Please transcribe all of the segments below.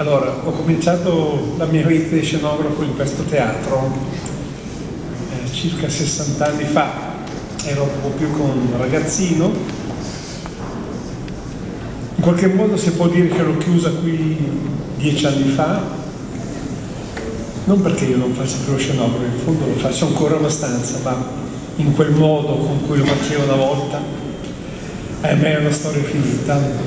Allora, ho cominciato la mia vita di scenografo in questo teatro circa 60 anni fa. Ero un po' più con un ragazzino. In qualche modo si può dire che l'ho chiusa qui 10 anni fa, non perché io non faccia più lo scenografo, in fondo lo faccio ancora abbastanza, ma in quel modo con cui lo facevo una volta, a me è una storia finita.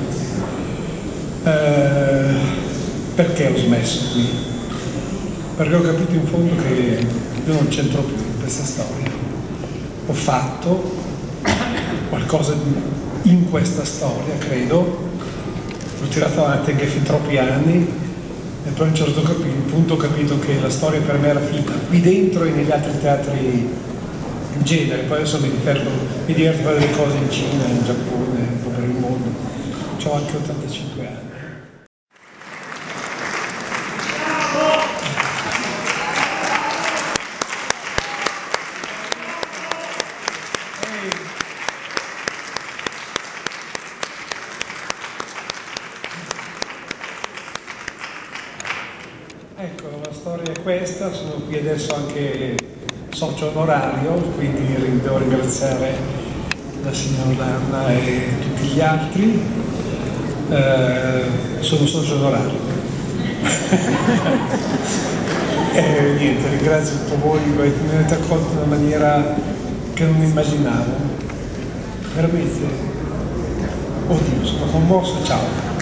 Perché ho smesso qui? Perché ho capito in fondo che io non c'entro più in questa storia. Ho fatto qualcosa in questa storia, credo, l'ho tirato avanti anche fin troppi anni e poi a un certo punto ho capito che la storia per me era finita qui dentro e negli altri teatri in genere. Poi adesso mi diverto a fare delle cose in Cina, in Giappone, un po' per il mondo. Ho anche 85 anni. Ecco, la storia è questa, sono qui adesso anche socio onorario, quindi devo ringraziare la signora Anna e tutti gli altri. Sono socio onorario. E niente, ringrazio tutti voi, mi avete accolto in una maniera che non immaginavo. Veramente, oddio, sono commosso, ciao.